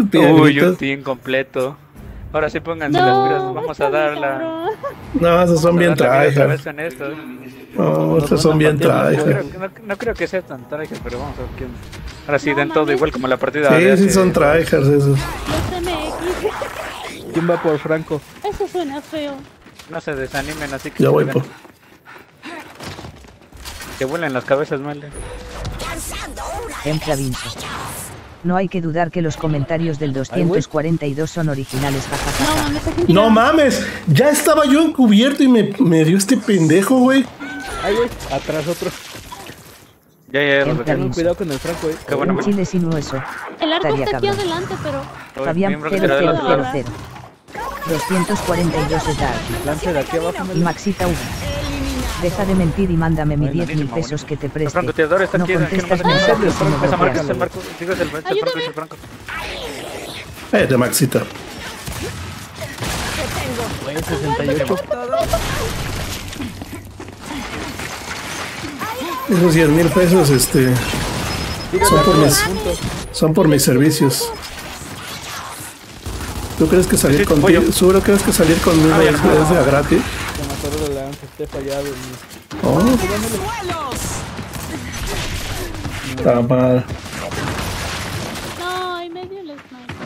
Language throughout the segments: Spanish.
Uy, un team completo. Ahora sí pónganse las pilas, vamos a darla. No, esos son bien tryhard. No, estos son bien tryhard. No creo que sea tan tryhard, pero vamos a ver quién. Ahora sí, den todo igual como la partida. Sí, son tryhards esos. ¿Quién va por Franco? Eso suena feo. No se desanimen, así que... Ya voy por... Que vuelen las cabezas, Male. Entra Vinto. No hay que dudar que los comentarios del 242 son originales, jajaja. No mames, ya estaba yo encubierto y me dio este pendejo, güey. Ay, güey, atrás otro. Ya, cuidado con el Franco, Qué bueno, Chile sin hueso. El arco está aquí adelante, pero... Fabián 0000. 242 es Dark. Y Maxita V. Deja de mentir y mándame mis 10.000 pesos que te preste. No contestas mensajes y me bloqueas. De Maxita. 68. Esos 10.000 pesos, son por mis servicios. ¿Tú crees que salir contigo? ¿Seguro crees que salir conmigo es de gratis? Oh. Está mal. No, y medio el sniper.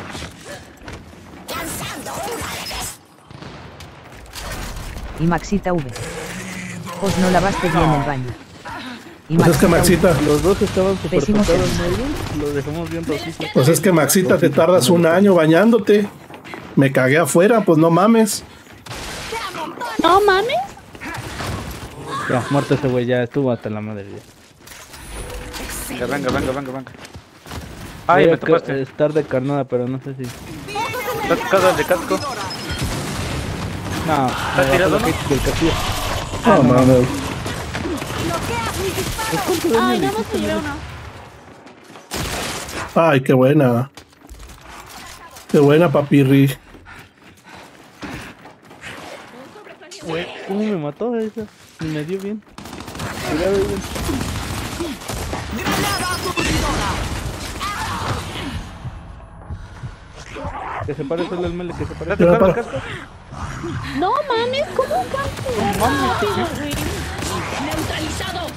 Y Maxita V. Pues no lavaste bien el baño. Y pues es que Maxita, los dos estaban super tocados, ¿no? Los dejamos bien rositos. Pues es que Maxita, te tardas un año bañándote. Me cagué afuera, pues no mames. ¿No mames? Ya, muerto ese güey, ya estuvo hasta la madre. Venga. Ay, me tocaste. Estar de carnada, pero no sé si... ¿Estás tocado el de casco? No, ¿estás tirado, no? Del castillo. No mames. Ay, nada más te llevé uno. Ay, qué buena. Qué buena, papirri. ¿Cómo me mató esa? Ni me dio bien. Que se pare solo el mele, que se pare. ¿Te tocado el casco? No mames, ¿cómo casi? Neutralizado.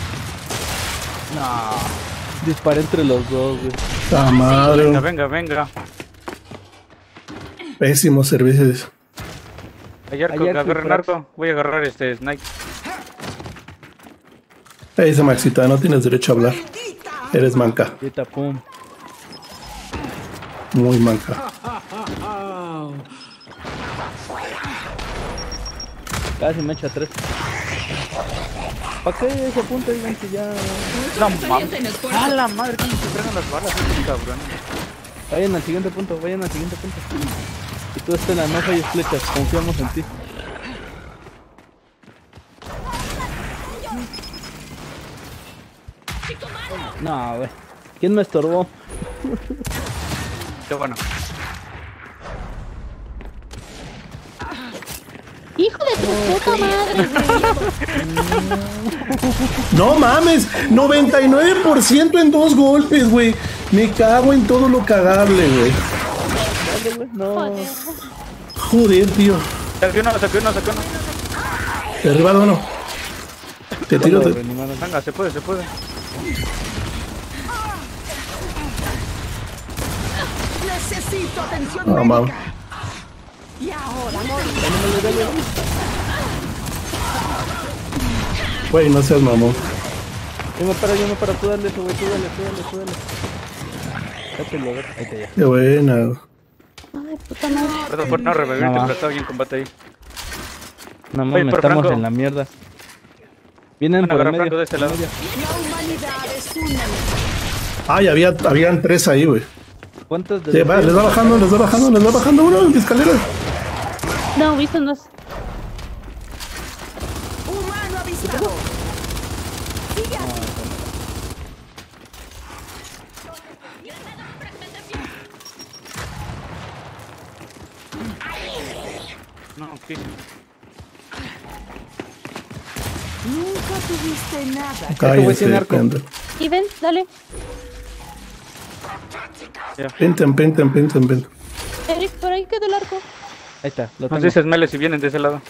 No. Disparé entre los dos, güey. ¡La madre! Venga. Pésimos servicios. Agarra narco. Voy a agarrar snipe. Dice Maxita, no tienes derecho a hablar. Eres manca. Ahorita, pum. Muy manca. Casi me echa 3. ¿Para qué ese punto? Digan que ya... No mames. ¡A la madre! ¿Cómo se frenan las balas, cabrón? Vayan al siguiente punto. Y tú, Estela, no falles flechas. Confiamos en ti. No, güey. ¿Quién me estorbó? Qué bueno. Hijo de tu puta madre, güey. No mames, 99% en 2 golpes, güey. Me cago en todo lo cagable, güey. No. Joder, tío. Saqué uno. Derribado uno. Te tiro. Venga, se puede. Necesito atención No, mames. Y ahora Güey, no seas mamón. Yo me paro, tú dale eso, güey, tú dale. Ahí te ya. Qué buena. Ay, puta madre. Perdón por no revivirte, pero estaba bien en combate ahí. No mames, estamos en la mierda. Vienen por el medio de este lado. Ay, habían 3 ahí, güey. ¿Cuántos de les va bajando uno en escalera. No, viste dos. humano avistado. No, ¿qué? Nunca tuviste nada. Cállese, Y ven, dale. Penten. Eric, por ahí quedó el arco. Ahí está, lo Nos tengo. dices Mele si vienen de ese lado.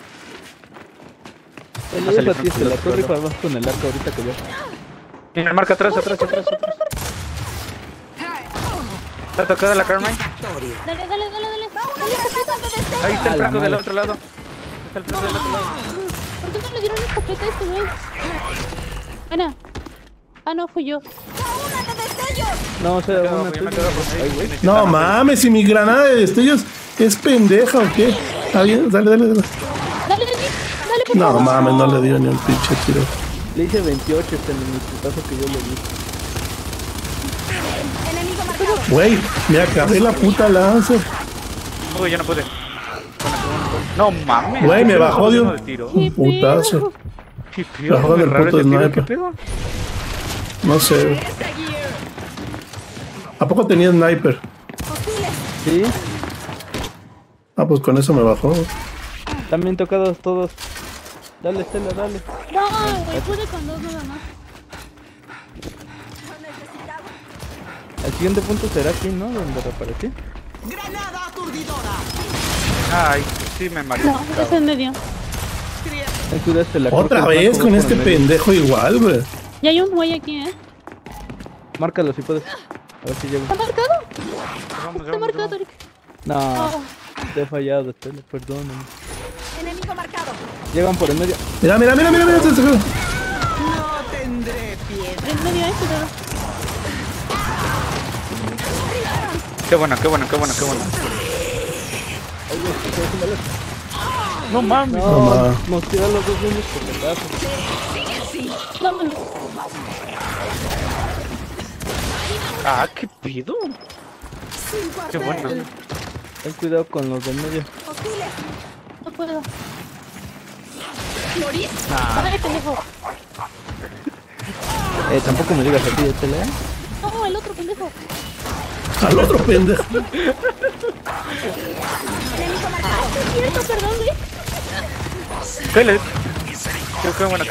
El líder batiste la torre para abajo con el arco ahorita que veo. Mira, marca atrás. ¿Está tocada la Carmine? Dale. Ahí está el Ah, la franco del madre. otro lado. Está el franco del otro lado. ¿Por qué no le dieron escopeta a este güey? Ana. Ah, no, fui yo. No, o sea, Yo una me tuya. quedo con Ay, güey. No mames, si mi granada de destellos es pendeja o qué. Está bien, dale. Dale, Eric. Dale, por No favor. mames, no le dio ni un pinche tiro. Le hice 28 en el putazo que yo le di. Güey, me acabé la puta lanza. Uy, ya no pude. No mames. Güey, me ¿qué bajó pedo de con un uno tiro? putazo. Qué pedo, Bajó muy del raro puto ese tiro, sniper. ¿qué pedo? No sé, güey. ¿A poco tenía sniper? Sí, Ah, pues con eso me bajó. Güey. también tocados todos. Dale, Estela, dale. No, güey, pude con dos nada más. El siguiente punto será aquí, ¿no? Donde reaparecí. Granada aturdidora. Ay, sí me mareé. No, es en medio. Ten cuidado, Estela. Otra creo que el vez marco con va este por el medio. pendejo igual, güey. Y hay un güey aquí, Márcalo si puedes. A ver si llego. ¿Está marcado? Vamos, Está marcado, Eric. No, Oh. te he fallado, Estela, perdóname. Enemigo marcado. Llegan por el medio. Mira. No tendré piedad. En medio, cuidado. Qué bueno. No mames. No, ma. nos tiran los dos niños por detrás. No, no. Ah, qué pedo. Qué bueno. Ten cuidado con los del medio. No puedo. Ay, pendejo. Tampoco me digas a ti, Estela, ¿eh? No, el otro pendejo. Al otro pendejo. Es cierto, perdón, güey. Dale. Qué bueno.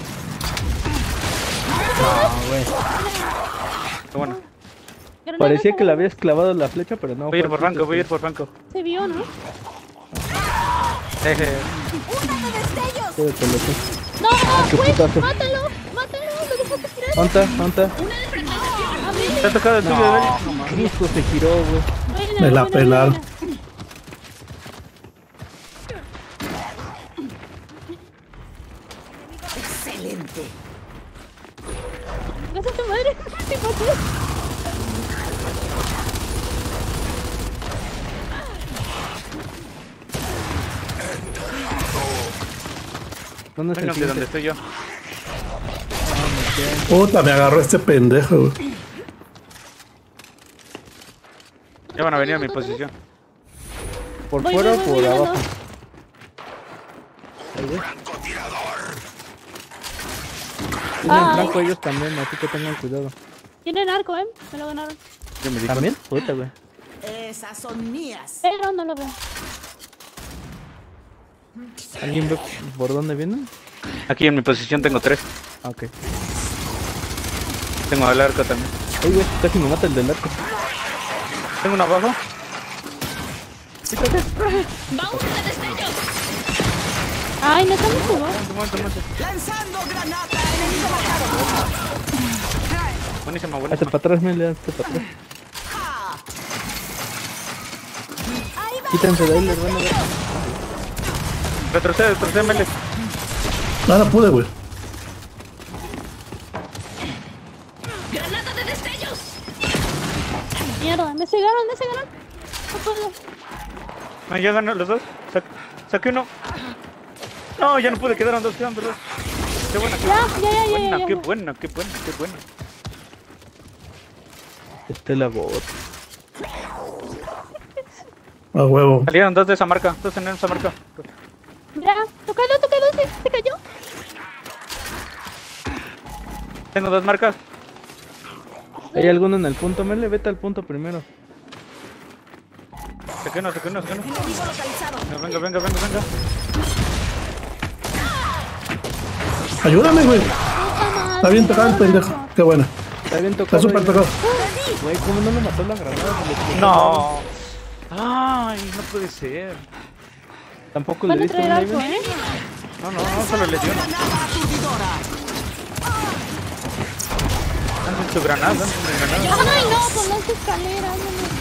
Qué bueno. Granada, Parecía que le por habías clavado la flecha, pero no. Voy a ir fue por aquí, Franco, voy a ir por Franco. favor. Se vio, ¿no? Quédatelo tú. No, güey, putazo. mátalo. Lo dejaste tirar. ¿Dónde? A mí. ¿Te ha tocado el tuyo, Dali? Justo se giró, güey. Buena, Me la buena, pelaron. buena. Excelente. Gracias a tu madre. ¿Qué pasó? ¿Dónde está el Vengan de donde siguiente? estoy yo. Puta, me agarró este pendejo, güey. Ya van a venir a mi posición. ¿Por Voy, fuera o voy, por voy, abajo? no. Ahí ves. Ay. Tienen franco ellos también, así que tengan cuidado. Tienen arco, me lo ganaron. Yo me di cuenta. ¿También? Puta, güey. Esas son mías. Pero no lo veo. ¿Alguien ve por dónde vienen? Aquí en mi posición tengo 3. Ah, ok. Tengo al arco también. Ay, güey, casi me mata el del arco. Tengo uno abajo. Ay, no estamos jugando. Lanzando granada. Enemigo marcado. Buenísimo. Hazte para atrás, Mele, hazte para atrás. Quítense de ahí, les van a ver. Retrocede, Mele. No pude, güey. Mierda, me cegaron. No puedo. Ah, ya ganó los dos. Saqué uno. No, ya no pude, quedaron dos. Qué buena, Ya. qué buena. Estela bot. A huevo. Salieron dos de esa marca, dos en esa marca. Ya, tocado, se cayó. Tengo dos marcas. ¿Hay alguno en el punto, Mele? Vete al punto primero. Saqué uno. Enemigo localizado. Venga. Ayúdame, güey. Está bien tocado el pendejo. Qué bueno. Está bien Está tocado. súper tocado. Güey, ¿cómo no me mató la granada? No. Ay, no puede ser. Tampoco Van le a diste traer un algo, nivel. No, solo le dio. Granada aturdidora. Lanzan su granada, Ay, no, con las escaleras.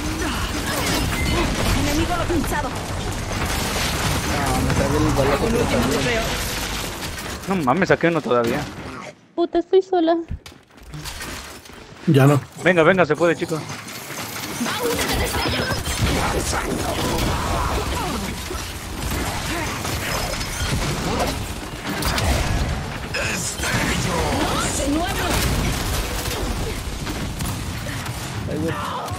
Enemigo localizado. No, me tragué el balazo. Un último trofeo. No mames, saqué uno todavía. Puta, estoy sola. Ya no. Venga, se puede, chicos. Ay, güey.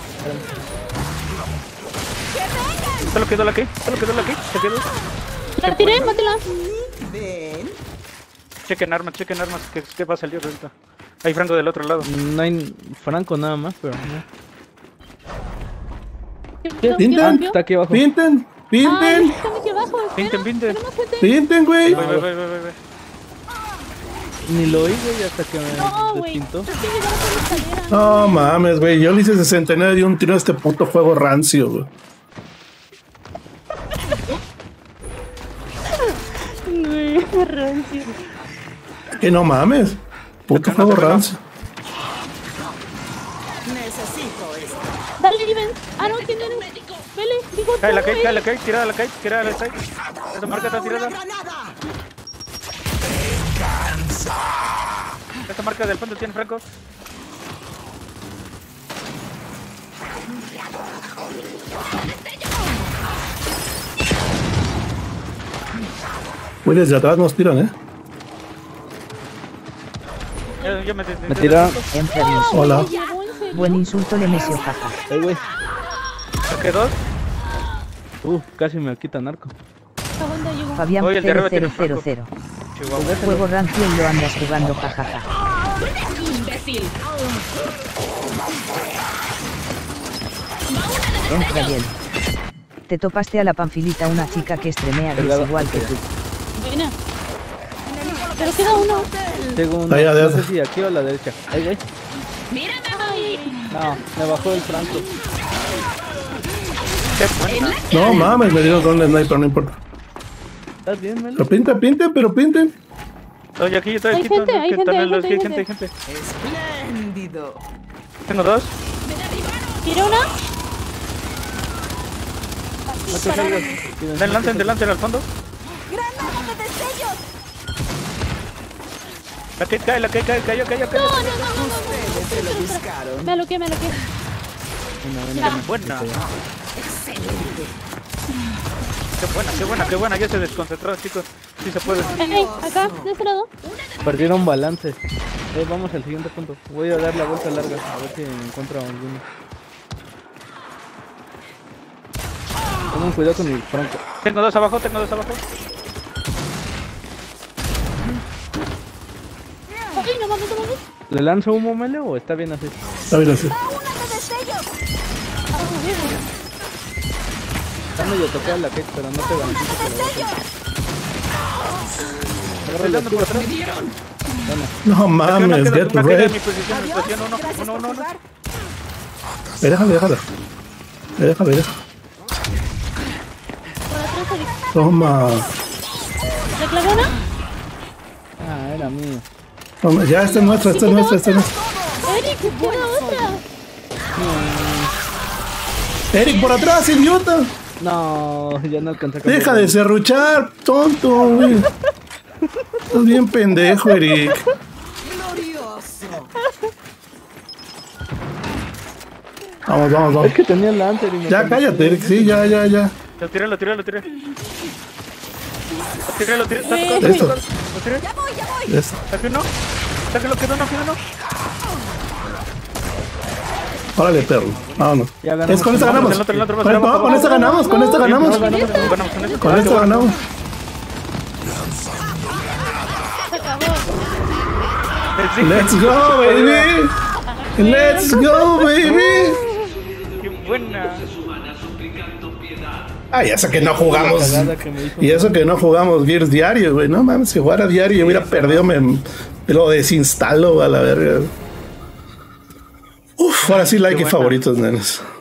Solo quedó la que, se quedó. La tiré, mátela. Ven. Chequen armas, ¿qué va a salir ahorita? Hay Franco del otro lado. No hay Franco nada más, pero no. Pinten. Está aquí abajo. Pinten. Ay, están aquí abajo. Pinten. Tenemos gente. Pinten, güey. Voy. Ni lo oí, güey, hasta que me No, güey. despintó. Es que llegaron por la escalera. No mames, güey. Yo le hice 69 de un tiro a este puto juego rancio, güey. Güey, rancio. Que no mames. Puto juego rancio. Necesito esto. Dale, Ivan. Ah, no, ¿quién eres? Vele, digo, Cae la tú, güey. cae, tirada la cae. Esa marca está Una tirada. granada. Esta marca del fondo tiene Franco. Güey, desde atrás nos tiran, Ya me Me tiraron. Enfermos. Hola. Llegó en serio. Buen insulto le meció jaja. Ay, güey. Saqué dos. Casi me quitan arco. Esta banda llegó. Fabián Oye, el de arriba tiene 0000. Chihuahua. Juego rancio y lo andas jugando jajaja. Entra bien. Te topaste a la Panfilita, una chica que estremea Pegado. desigual que tú. Buena. Pero queda uno. Tengo uno. Ahí, No adentro. sé si aquí o a la derecha. Ay, güey. Ay, No, me bajó el Franco. Qué buena. No mames, me dieron con el sniper, no importa. ¿Estás bien, Melo? Pero pinten. Oye, aquí estoy Hay aquí. gente, hay gente, hay gente. Gente. Espléndido. Tengo dos. ¿Tira una? No te salgas. Lancen al fondo. Granada de destellos. La que cae, cayó. No. Ustedes se lo buscaron. Me aloqué. Buena. Qué buena. Ya se desconcentró, chicos. Sí se puede. Ey, acá, de este lado. Perdieron balance. Vamos al siguiente punto. Voy a dar la vuelta larga. A ver si encuentro a alguno. Tengan cuidado con el Franco. Tengo dos abajo. Ay, no mames. ¿Le lanzo humo, Mele, o está bien así? Está bien así. Está medio tocada la cake, pero no te garantizo que lo vas a agarra el escudo atrás. Bueno, No mames, get red. Mi posición, uno. Déjala. Por atrás, Eric. Toma. ¿Le clavé una? era mío. Toma. Ya, esta es nuestra. Eric, queda otra. Eric, por atrás, idiota. No, ya no alcancé a cambiar. Deja de serruchar, tonto, güey. Estás bien pendejo, Eric. Glorioso. Vamos. Es que tenía el Lancer y me Ya, cambió. cállate, Eric. Sí, ya. Lo tiré. Lo tiré. Esto. Lo tiré. Esto. Sáquenlo, quedó uno. Órale, perro. Vámonos. Ya ganamos. Es con esta ganamos. El otro, No, con esta ganamos. Con esta ganamos. Ganamos Con esta ganamos. Se acabó. Let's go, baby. Let's go, baby. Qué buena. Ay, eso que no jugamos. Cagada que me hizo. Y eso que no jugamos Gears diario, güey. No mames, si jugara diario yo hubiera perdido, me lo desinstalo a la verga. Uf, ahora sí like y buena. favoritos, nenes.